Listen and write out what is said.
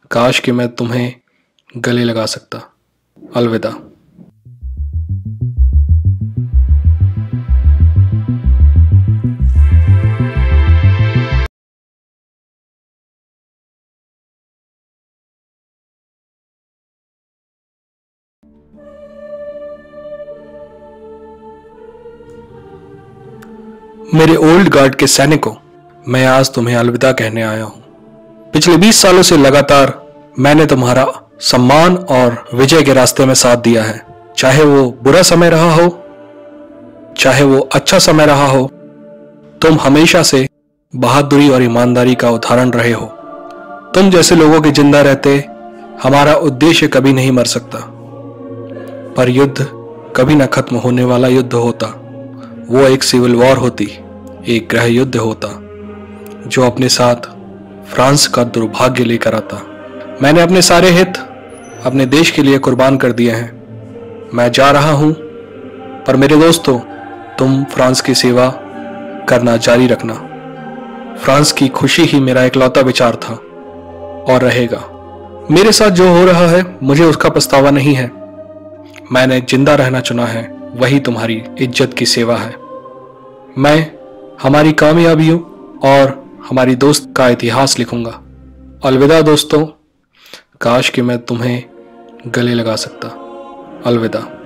काश कि मैं तुम्हें गले लगा सकता। अलविदा। मेरे ओल्ड गार्ड के सैनिकों, मैं आज तुम्हें अलविदा कहने आया हूं। पिछले 20 सालों से लगातार मैंने तुम्हारा सम्मान और विजय के रास्ते में साथ दिया है। चाहे वो बुरा समय रहा हो, चाहे वो अच्छा समय रहा हो, तुम हमेशा से बहादुरी और ईमानदारी का उदाहरण रहे हो। तुम जैसे लोगों के जिंदा रहते हमारा उद्देश्य कभी नहीं मर सकता। पर युद्ध कभी न खत्म होने वाला युद्ध होता। वो एक सिविल वॉर होती, एक गृह युद्ध होता जो अपने साथ फ्रांस का दुर्भाग्य लेकर आता। मैंने अपने सारे हित अपने देश के लिए कुर्बान कर दिए हैं। मैं जा रहा हूं, पर मेरे दोस्तों, तुम फ्रांस की सेवा करना जारी रखना। फ्रांस की खुशी ही मेरा इकलौता विचार था और रहेगा। मेरे साथ जो हो रहा है मुझे उसका पछतावा नहीं है। मैंने जिंदा रहना चुना है, वही तुम्हारी इज्जत की सेवा है। मैं हमारी कामयाबियों और हमारी दोस्त का इतिहास लिखूंगा। अलविदा दोस्तों, काश कि मैं तुम्हें गले लगा सकता। अलविदा।